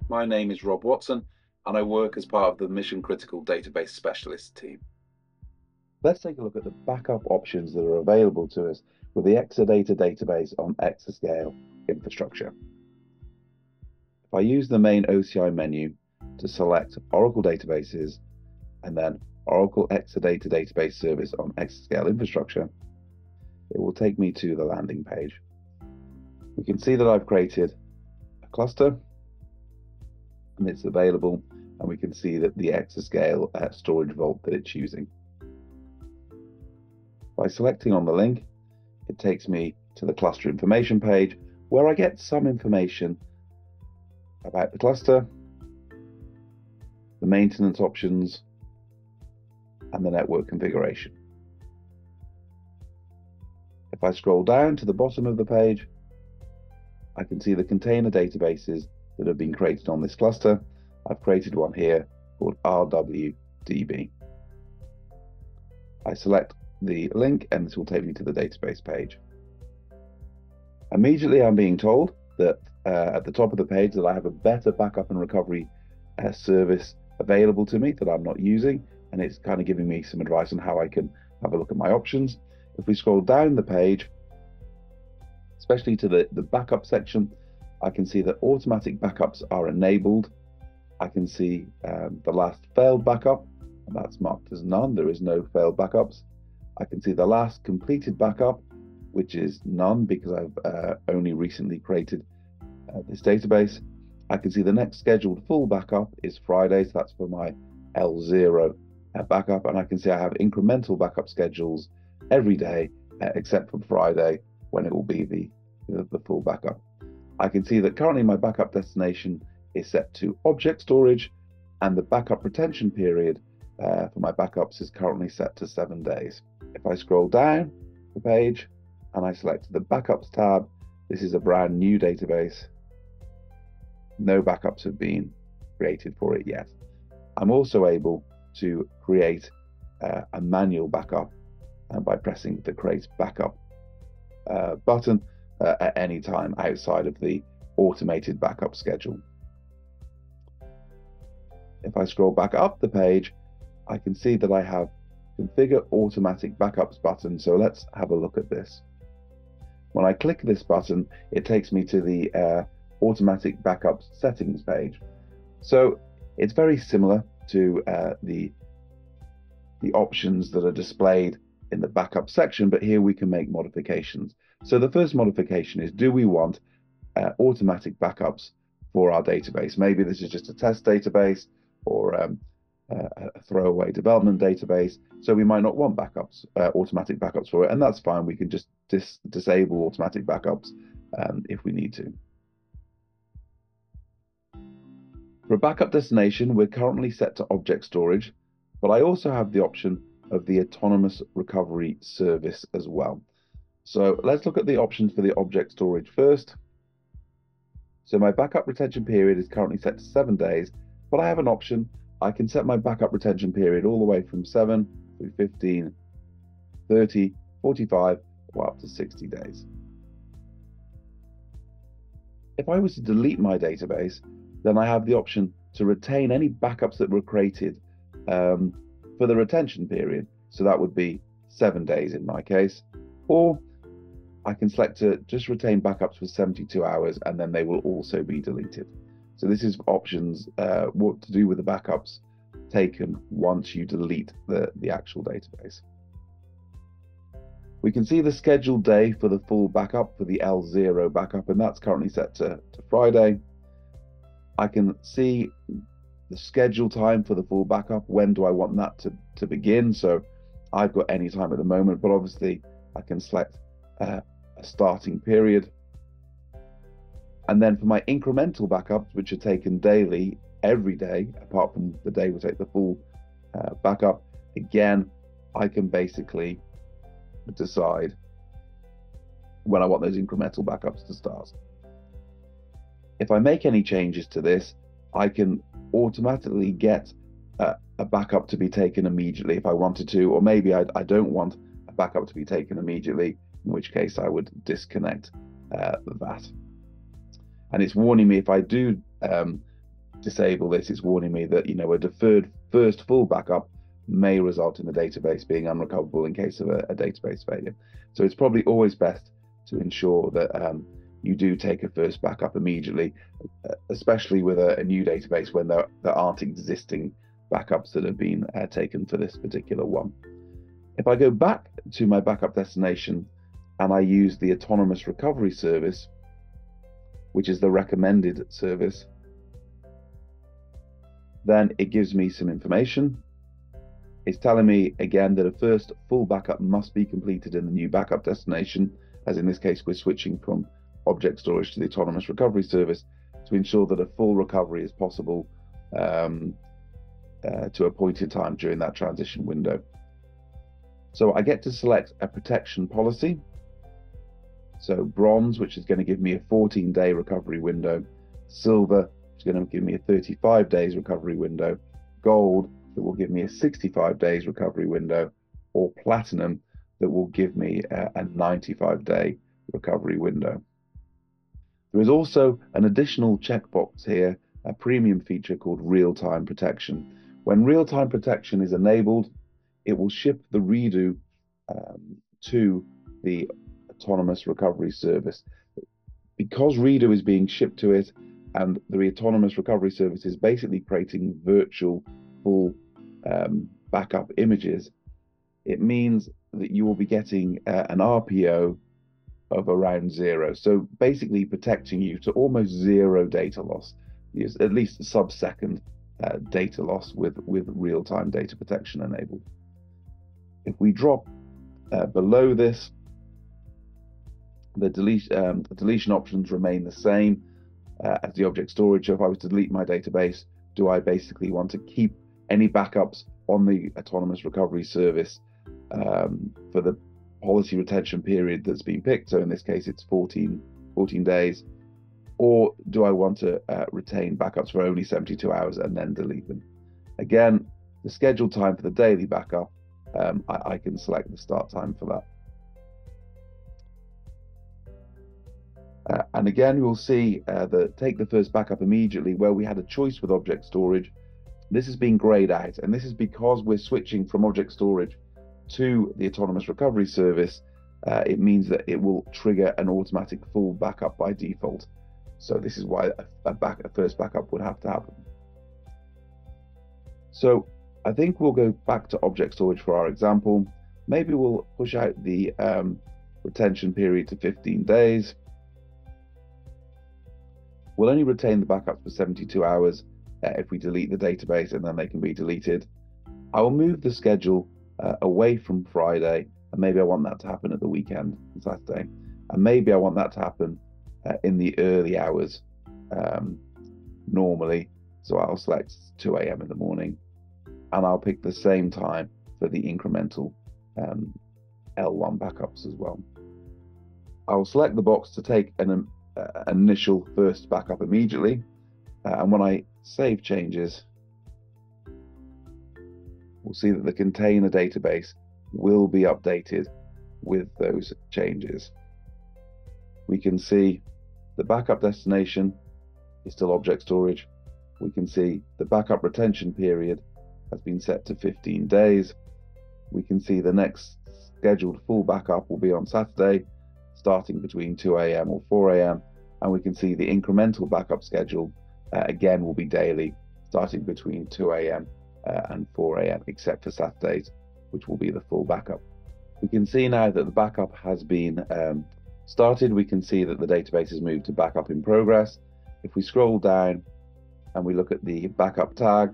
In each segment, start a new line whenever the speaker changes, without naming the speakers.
My name is Rob Watson, and I work as part of the Mission Critical Database Specialist team.
Let's take a look at the backup options that are available to us with the Exadata database on Exascale infrastructure. If I use the main OCI menu to select Oracle Databases and then Oracle Exadata Database Service on Exascale infrastructure, it will take me to the landing page. We can see that I've created a cluster and it's available, and we can see that the Exascale storage vault that it's using. By selecting on the link, it takes me to the cluster information page where I get some information about the cluster, the maintenance options, and the network configuration. If I scroll down to the bottom of the page, I can see the container databases that have been created on this cluster. I've created one here called RWDB. I select the link and this will take me to the database page. Immediately I'm being told that at the top of the page that I have a better backup and recovery service available to me that I'm not using, and it's kind of giving me some advice on how I can have a look at my options. If we scroll down the page, especially to the backup section, I can see that automatic backups are enabled. I can see the last failed backup, and that's marked as none. There is no failed backups. I can see the last completed backup, which is none because I've only recently created this database. I can see the next scheduled full backup is Friday, so that's for my L0 backup, and I can see I have incremental backup schedules every day except for Friday when it will be the full backup. I can see that currently my backup destination is set to object storage, and the backup retention period for my backups is currently set to 7 days. If I scroll down the page and I select the Backups tab, this is a brand new database. No backups have been created for it yet. I'm also able to create a manual backup by pressing the Create Backup button at any time outside of the automated backup schedule. If I scroll back up the page, I can see that I have Configure Automatic Backups button. So let's have a look at this. When I click this button, it takes me to the Automatic Backups settings page. So it's very similar to the options that are displayed in the backup section, but here we can make modifications. So the first modification is, do we want automatic backups for our database? Maybe this is just a test database or a throwaway development database, so we might not want backups, automatic backups for it, and that's fine. We can just disable automatic backups if we need to. For a backup destination, we're currently set to object storage, but I also have the option of the autonomous recovery service as well. So let's look at the options for the object storage first. So my backup retention period is currently set to 7 days, but I have an option. I can set my backup retention period all the way from 7 through 15, 30, 45, or up to 60 days. If I was to delete my database, then I have the option to retain any backups that were created for the retention period. So that would be 7 days in my case, or I can select to just retain backups for 72 hours and then they will also be deleted. So this is options, what to do with the backups taken once you delete the actual database. We can see the scheduled day for the full backup for the L0 backup, and that's currently set to Friday. I can see the schedule time for the full backup. When do I want that to begin? So I've got any time at the moment, but obviously I can select a starting period. And then for my incremental backups, which are taken daily, every day, apart from the day we take the full backup, again, I can basically decide when I want those incremental backups to start. If I make any changes to this, I can automatically get a backup to be taken immediately if I wanted to, or maybe I don't want a backup to be taken immediately, in which case I would disconnect that. And it's warning me if I do disable this, it's warning me that, a deferred first full backup may result in the database being unrecoverable in case of a database failure. So it's probably always best to ensure that you do take a first backup immediately, especially with a new database when there aren't existing backups that have been taken for this particular one. If I go back to my backup destination and I use the autonomous recovery service, which is the recommended service, then it gives me some information. It's telling me again that a first full backup must be completed in the new backup destination, as in this case we're switching from object storage to the autonomous recovery service to ensure that a full recovery is possible to a point in time during that transition window. So I get to select a protection policy. So bronze, which is going to give me a 14-day recovery window, silver, which is going to give me a 35 days recovery window, gold, that will give me a 65 days recovery window, or platinum, that will give me a 95-day recovery window. There is also an additional checkbox here, a premium feature called real-time protection. When real-time protection is enabled, it will ship the redo to the autonomous recovery service. Because redo is being shipped to it and the autonomous recovery service is basically creating virtual full backup images, it means that you will be getting an RPO of around 0. So basically protecting you to almost 0 data loss, at least sub-second data loss with real-time data protection enabled. If we drop below this, the deletion options remain the same as the object storage. So if I was to delete my database, do I basically want to keep any backups on the autonomous recovery service for the policy retention period that's been picked? So in this case, it's 14 days. Or do I want to retain backups for only 72 hours and then delete them? Again, the scheduled time for the daily backup, I can select the start time for that. And again, we'll see that take the first backup immediately, where we had a choice with object storage. This has been grayed out, and this is because we're switching from object storage to the autonomous recovery service. It means that it will trigger an automatic full backup by default. So this is why a first backup would have to happen. So I think we'll go back to object storage for our example. Maybe we'll push out the retention period to 15 days. We'll only retain the backups for 72 hours if we delete the database, and then they can be deleted. I will move the schedule away from Friday, and maybe I want that to happen at the weekend, Saturday. And maybe I want that to happen in the early hours normally. So I'll select 2 a.m. in the morning, and I'll pick the same time for the incremental L1 backups as well. I will select the box to take an initial first backup immediately, and when I save changes, we'll see that the container database will be updated with those changes. We can see the backup destination is still object storage. We can see the backup retention period has been set to 15 days. We can see the next scheduled full backup will be on Saturday, starting between 2 a.m. or 4 a.m. And we can see the incremental backup schedule again will be daily, starting between 2 a.m. And 4 a.m. except for Saturdays, which will be the full backup. We can see now that the backup has been started. We can see that the database has moved to backup in progress. If we scroll down and we look at the backup tag,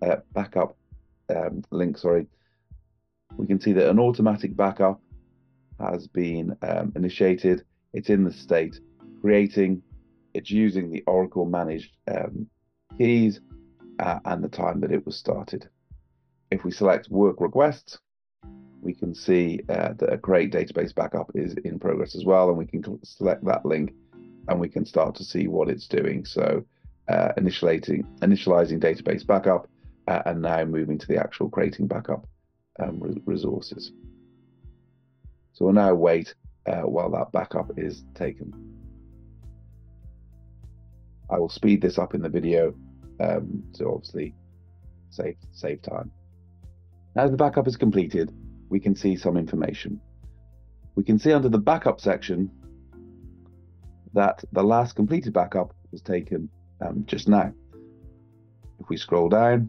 link, we can see that an automatic backup has been initiated. It's in the state creating. It's using the Oracle managed keys and the time that it was started. If we select work requests, we can see that a create database backup is in progress as well, and we can select that link and we can start to see what it's doing. So initializing database backup and now moving to the actual creating backup resources. So we'll now wait while that backup is taken. I will speed this up in the video to obviously save time. Now the backup is completed, we can see some information. We can see under the backup section that the last completed backup was taken just now. If we scroll down,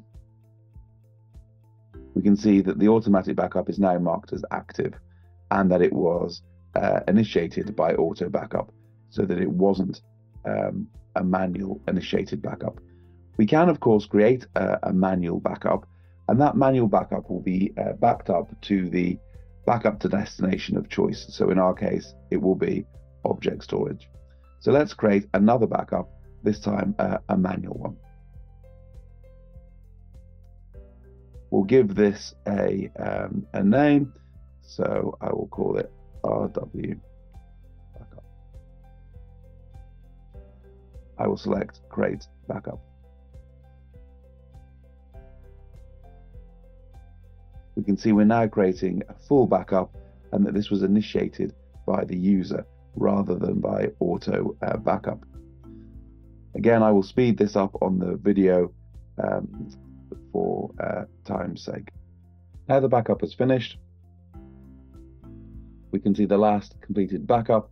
we can see that the automatic backup is now marked as active and that it was initiated by auto backup, so that it wasn't a manual initiated backup. We can, of course, create a manual backup, and that manual backup will be backed up to the backup to destination of choice. So in our case, it will be object storage. So let's create another backup, this time a manual one. We'll give this a name, so I will call it RW backup. I will select create backup. We can see we're now creating a full backup and that this was initiated by the user rather than by auto backup. Again, I will speed this up on the video for time's sake. Now the backup is finished, we can see the last completed backup.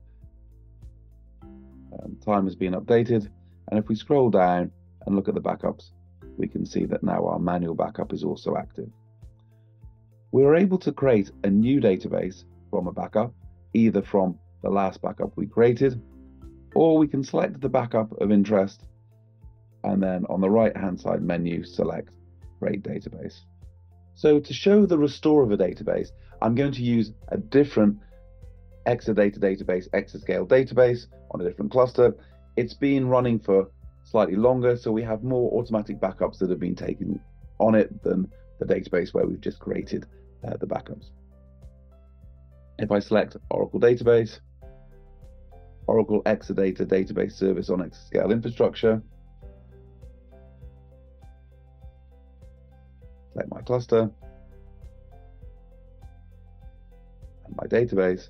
Time has been updated, and if we scroll down and look at the backups, we can see that now our manual backup is also active. We are able to create a new database from a backup, either from the last backup we created, or we can select the backup of interest and then on the right hand side menu select Create Database. So to show the restore of a database, I'm going to use a different Exadata Database Exascale database on a different cluster. It's been running for slightly longer, so we have more automatic backups that have been taken on it than the database where we've just created the backups. If I select Oracle Database, Oracle Exadata Database Service on Exascale infrastructure, select my cluster and my database,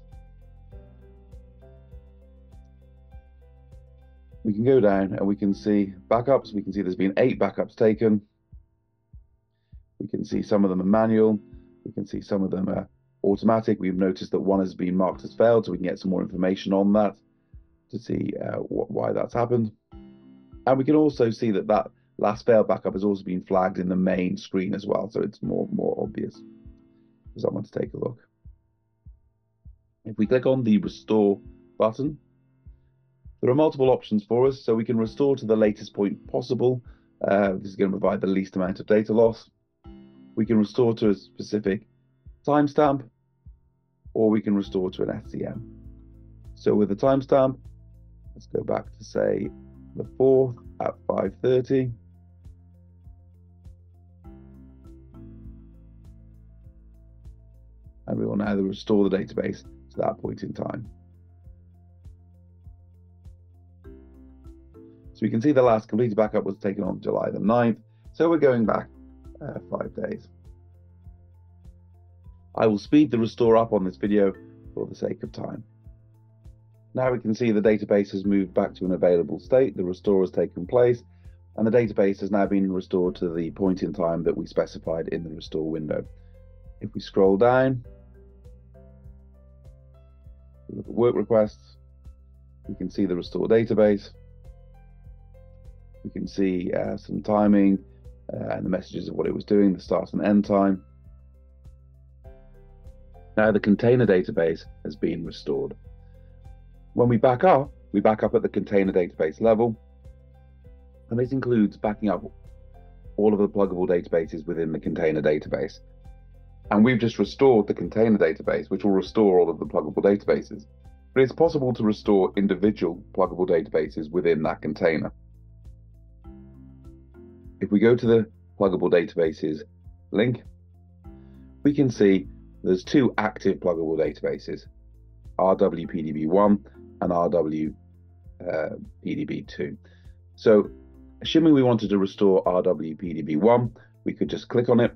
we can go down and we can see backups. We can see there's been 8 backups taken. We can see some of them are manual. We can see some of them are automatic. We've noticed that one has been marked as failed, so we can get some more information on that to see why that's happened. And we can also see that that last failed backup has also been flagged in the main screen as well, so it's more obvious for someone to take a look. If we click on the Restore button, there are multiple options for us, so we can restore to the latest point possible. This is going to provide the least amount of data loss. We can restore to a specific timestamp, or we can restore to an SCM. So with the timestamp, let's go back to say the 4th at 5:30. And we will now restore the database to that point in time. So we can see the last completed backup was taken on July the 9th. So we're going back 5 days. I will speed the restore up on this video for the sake of time. Now we can see the database has moved back to an available state, the restore has taken place, and the database has now been restored to the point in time that we specified in the restore window. If we scroll down, we look at work requests, we can see the restore database, we can see some timing and the messages of what it was doing, the start and end time. Now the container database has been restored. When we back up at the container database level, and this includes backing up all of the pluggable databases within the container database. And we've just restored the container database, which will restore all of the pluggable databases. But it's possible to restore individual pluggable databases within that container. If we go to the pluggable databases link, we can see there's 2 active pluggable databases, RWPDB1 and RWPDB2. So assuming we wanted to restore RWPDB1, we could just click on it,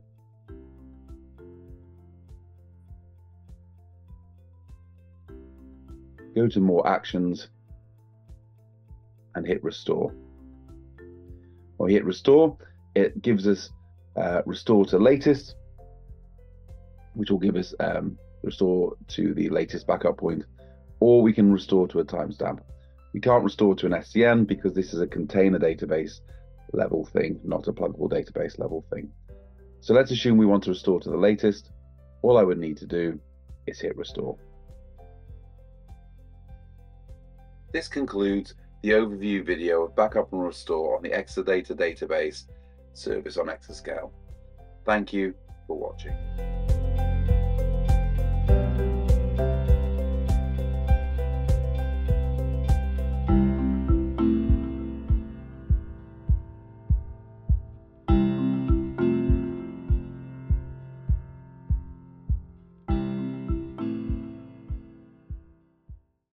go to more actions and hit restore. When we hit restore, it gives us restore to latest, which will give us restore to the latest backup point, or we can restore to a timestamp. We can't restore to an SCN because this is a container database level thing, not a pluggable database level thing. So let's assume we want to restore to the latest. All I would need to do is hit restore.
This concludes the overview video of backup and restore on the Exadata Database Service on Exascale. Thank you for watching.